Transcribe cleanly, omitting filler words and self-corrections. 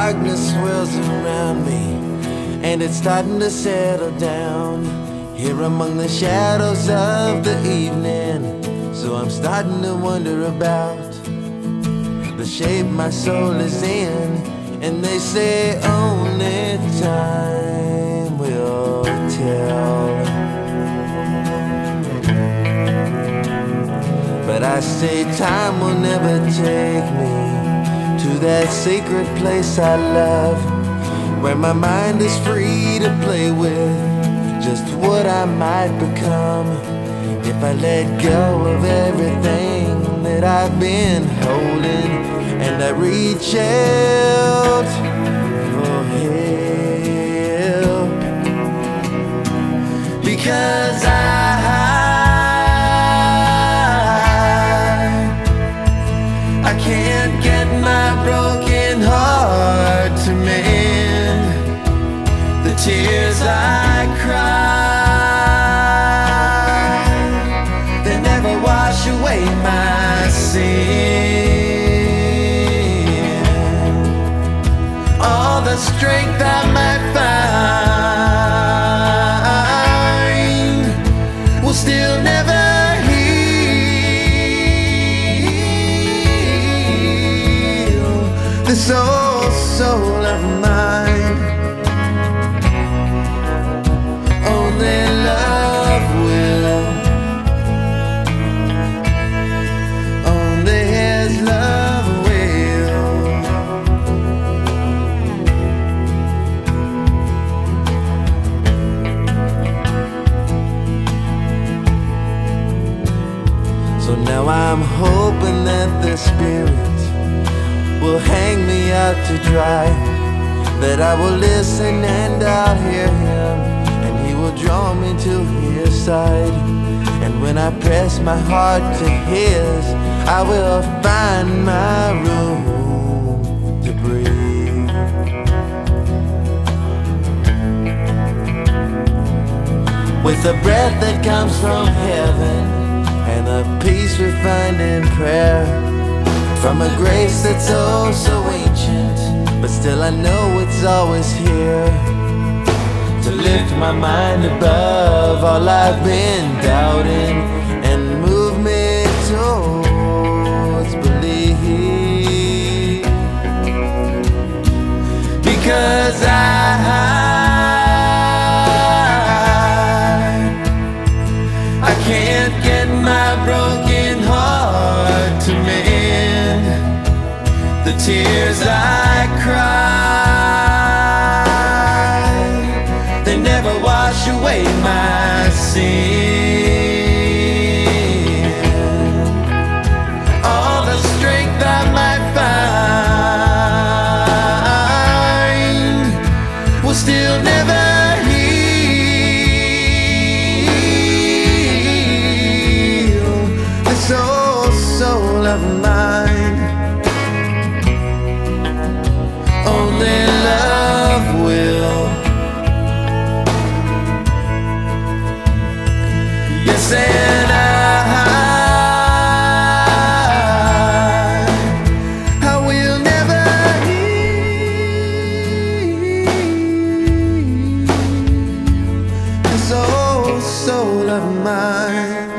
darkness swirls around me, and it's starting to settle down here among the shadows of the evening. So I'm starting to wonder about the shape my soul is in. And they say only time will tell, but I say time will never take me to that sacred place I love, where my mind is free to play with just what I might become if I let go of everything that I've been holding, and I reach out for help. Because I can't get my broken heart to mend. The tears I cry, they never wash away my sin. All the strength I might find will still never heal this old soul of mine. Only love will, only His love will. So now I'm hoping that the Spirit will hang me out to dry, that I will listen and I'll hear Him, and He will draw me to His side. And when I press my heart to His, I will find my room to breathe. With the breath that comes from heaven and the peace we find in prayer, from a grace that's oh so ancient, but still I know it's always here to lift my mind above all I've been doubting and move me towards belief. Because I can't get my broken heart to mend. The tears I cry, they never wash away my sin. All the strength I might find will still never heal this old soul of mine. Only love will. Yes, and I will never heal this old soul of mine.